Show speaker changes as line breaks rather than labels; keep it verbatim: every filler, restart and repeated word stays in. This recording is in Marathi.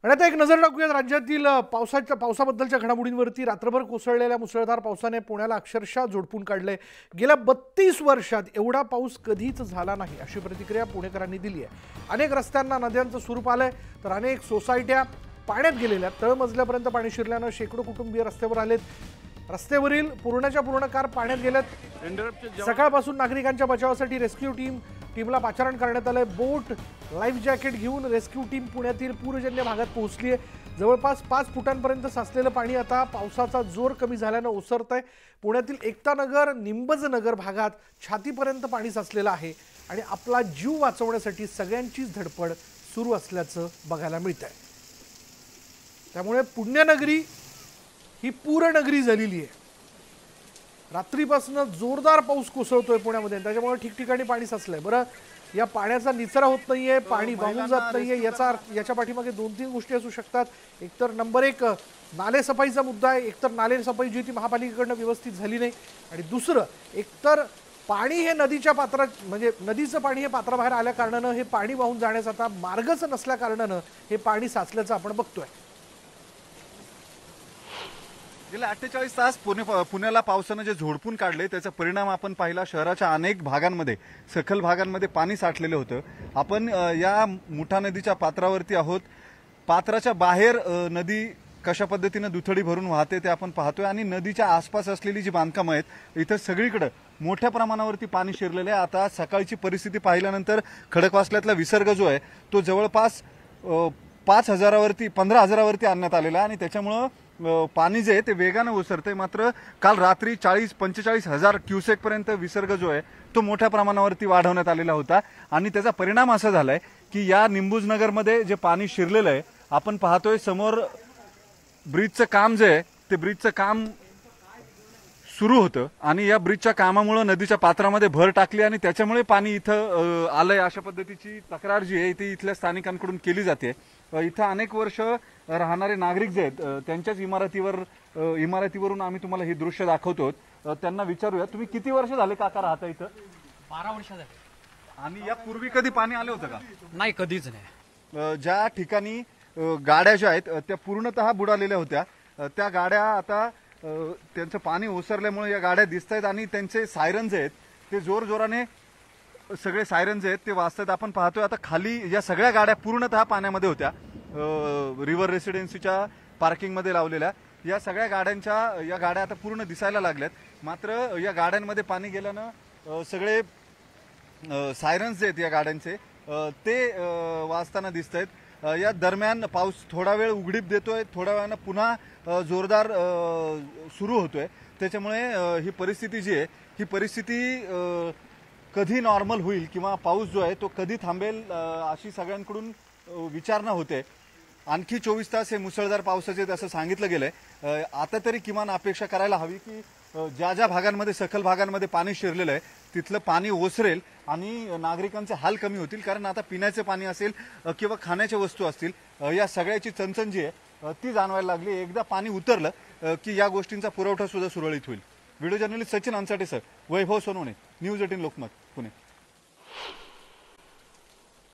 आणि आता एक नजर टाकूयात राज्यातील पावसाच्या पावसाबद्दलच्या घडामोडींवरती। रात्रभर कोसळलेल्या मुसळधार पावसाने पुण्याला अक्षरशः झोडपून काढले। गेल्या बत्तीस वर्षात एवढा पाऊस कधीच झाला नाही अशी प्रतिक्रिया पुणेकरांनी दिली आहे। अनेक रस्त्यांना नद्यांचं स्वरूप आलंय, तर अनेक सोसायट्या पाण्यात गेलेल्या। तळमजल्यापर्यंत पाणी शिरल्यानं शेकडो कुटुंबीय रस्त्यावर आलेत। रस्त्यावरील पूर्णच्या पूर्ण कार पाण्यात गेल्यात। सकाळपासून नागरिकांच्या बचावासाठी रेस्क्यू टीम टीमला पाचारण करण्यात आले। बोट लाईफ जॅकेट घेऊन रेस्क्यू टीम पुण्यातील पूरजन्य भागात पोहोचली आहे। जवळपास पाच फुटांपर्यंत साचलेलं पाणी आता पावसाचा जोर कमी झाल्यानं ओसरतंय। पुण्यातील एकता नगर निंबज नगर भागात छातीपर्यंत पाणी साचलेलं आहे आणि आपला जीव वाचवण्यासाठी सगळ्यांचीच धडपड सुरू असल्याचं बघायला मिळतंय। त्यामुळे पुण्यनगरी ही पूरनगरी झालेली आहे। रात्रीपासून जोरदार पाऊस कोसळतोय पुण्यामध्ये, त्याच्यामुळे ठिकठिकाणी पाणी साचलंय। बरं, या पाण्याचा निचरा होत नाहीये, पाणी वाहून जात नाहीये, याचा याच्या पाठीमागे दोन तीन गोष्टी असू शकतात। एकतर नंबर एक नाले सफाईचा मुद्दा आहे, एकतर नाले सफाई जी ती महापालिकेकडनं व्यवस्थित झाली नाही, आणि दुसरं एकतर पाणी हे नदीच्या पात्रात म्हणजे नदीचं पाणी हे पात्राबाहेर आल्या कारणानं हे पाणी वाहून जाण्याचा आता मार्गच नसल्या कारणानं हे पाणी साचल्याचं आपण बघतोय।
गेल्या अठ्ठेचाळीस तास पुणे पुण्याला पावसानं जे झोडपून काढले त्याचा परिणाम आपण पाहिला। शहराच्या अनेक भागांमध्ये सखल भागांमध्ये पाणी साठलेलं होतं। आपण या मुठा नदीच्या पात्रावरती आहोत। पात्राच्या बाहेर नदी कशा पद्धतीनं दुथडी भरून वाहते ते आपण पाहतोय, आणि नदीच्या आसपास असलेली जी बांधकामं आहेत इथं सगळीकडे मोठ्या प्रमाणावरती पाणी शिरलेलं आहे। आता सकाळची परिस्थिती पाहिल्यानंतर खडकवासल्यातला विसर्ग जो आहे तो जवळपास पाच हजारावरती पंधरा हजारावरती आणण्यात आलेला आहे, आणि त्याच्यामुळं पाणी जे आहे ते वेगानं ओसरतंय। मात्र काल रात्री चाळीस पंचेचाळीस हजार क्युसेक पर्यंत विसर्ग जो आहे तो मोठ्या प्रमाणावरती वाढवण्यात आलेला होता, आणि त्याचा परिणाम असा झालाय की या निंबूज नगरमध्ये जे पाणी शिरलेलं आहे, आपण पाहतोय समोर ब्रिजचं काम जे आहे ते ब्रिजचं काम सुरू होतं, आणि या ब्रिजच्या कामामुळे नदीच्या पात्रामध्ये भर टाकली आणि त्याच्यामुळे पाणी इथं आलंय अशा पद्धतीची तक्रार जी आहे ती इथल्या स्थानिकांकडून केली जाते। इथं अनेक वर्ष राहणारे नागरिक जे आहेत त्यांच्याच इमारतीवर इमारतीवरून आम्ही तुम्हाला ही दृश्य दाखवतो। त्यांना विचारूया, तुम्ही किती वर्ष झाले काका राहता इथं?
बारा वर्ष झाले।
आणि यापूर्वी कधी पाणी आलं होतं का?
नाही, कधीच नाही।
ज्या ठिकाणी गाड्या ज्या आहेत त्या पूर्णतः बुडालेल्या होत्या, त्या गाड्या आता त्यांचं पाणी ओसरल्यामुळे या गाड्या दिसत आहेत, आणि त्यांचे सायरन जे आहेत ते जोर जोराने सगळे सायरन जे आहेत ते वाजतात। आपण पाहतोय आता खाली या सगळ्या गाड्या पूर्णतः पाण्यामध्ये होत्या। रिव्हर रेसिडेन्सीच्या पार्किंगमध्ये लावलेल्या या सगळ्या गाड्यांच्या या गाड्या आता पूर्ण दिसायला लागल्यात। मात्र या गाड्यांमध्ये पाणी गेल्यानं सगळे सायरन्स जे आहेत या गाड्यांचे ते वाजताना दिसत आहेत। या दरम्यान पाऊस थोडा वेळ उघडीप देतोय, थोड्या वेळानं पुन्हा जोरदार सुरू होतोय। त्याच्यामुळे ही परिस्थिती जी आहे ही परिस्थिती कधी नॉर्मल होईल किंवा पाऊस जो आहे तो कधी थांबेल अशी सगळ्यांकडून विचारणा होते। आणखी चोवीस तास हे मुसळधार पावसाचे असं सांगितलं गेलंय। आता तरी किमान अपेक्षा करायला हवी की ज्या ज्या भागांमध्ये सखल भागांमध्ये पाणी शिरलेलं आहे तिथलं पाणी ओसरेल आणि नागरिकांचे हाल कमी होतील, कारण आता पिण्याचे पाणी असेल किंवा खाण्याच्या वस्तू असतील या सगळ्याची चणचण जी आहे ती जाणवायला लागली। एकदा पाणी उतरलं की या गोष्टींचा पुरवठा सुद्धा सुरळीत होईल। Video journalist Sachin Anchate sir, Vaibhav Sonawane, news eighteen Lokmat, Pune.